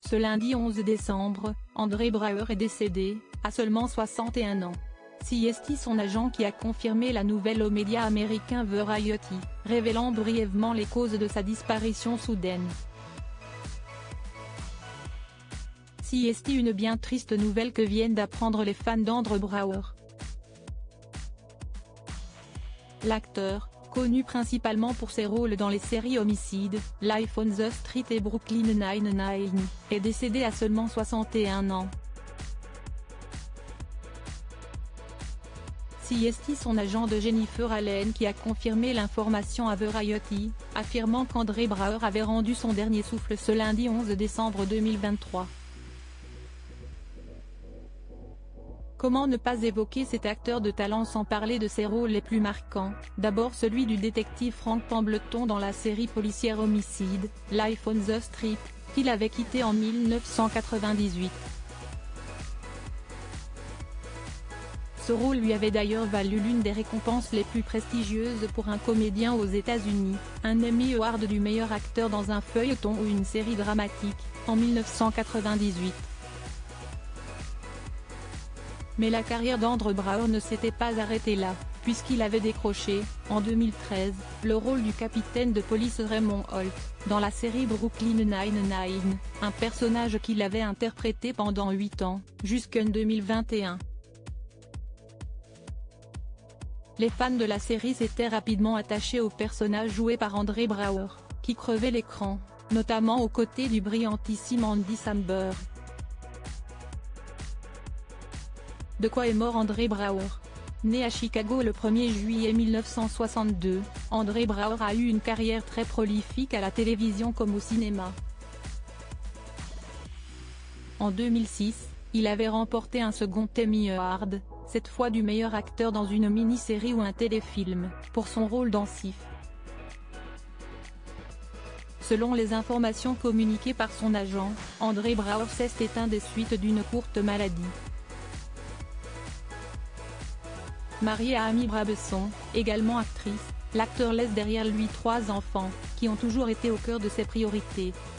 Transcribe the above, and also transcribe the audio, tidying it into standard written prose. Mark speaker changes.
Speaker 1: Ce lundi 11 décembre, André Braugher est décédé, à seulement 61 ans. CST, son agent, qui a confirmé la nouvelle aux médias américains Variety, révélant brièvement les causes de sa disparition soudaine. CST, une bien triste nouvelle que viennent d'apprendre les fans d'André Braugher. L'acteur, connu principalement pour ses rôles dans les séries Homicide, Life on the Street et Brooklyn Nine-Nine, est décédé à seulement 61 ans. CST, son agent de Jennifer Allen, qui a confirmé l'information à Variety, affirmant qu'André Braugher avait rendu son dernier souffle ce lundi 11 décembre 2023. Comment ne pas évoquer cet acteur de talent sans parler de ses rôles les plus marquants, d'abord celui du détective Frank Pambleton dans la série policière Homicide, Life on the Street, qu'il avait quitté en 1998. Ce rôle lui avait d'ailleurs valu l'une des récompenses les plus prestigieuses pour un comédien aux États-Unis, un Emmy Award du meilleur acteur dans un feuilleton ou une série dramatique, en 1998. Mais la carrière d'André Braugher ne s'était pas arrêtée là, puisqu'il avait décroché, en 2013, le rôle du capitaine de police Raymond Holt, dans la série Brooklyn Nine-Nine, un personnage qu'il avait interprété pendant 8 ans, jusqu'en 2021. Les fans de la série s'étaient rapidement attachés au personnage joué par André Braugher, qui crevait l'écran, notamment aux côtés du brillantissime Andy Samberg. De quoi est mort André Braugher? Né à Chicago le 1er juillet 1962, André Braugher a eu une carrière très prolifique à la télévision comme au cinéma. En 2006, il avait remporté un second Emmy Award, cette fois du meilleur acteur dans une mini-série ou un téléfilm, pour son rôle dans Sif. Selon les informations communiquées par son agent, André Braugher s'est éteint des suites d'une courte maladie. Marié à Amy Brabesson, également actrice, l'acteur laisse derrière lui 3 enfants, qui ont toujours été au cœur de ses priorités.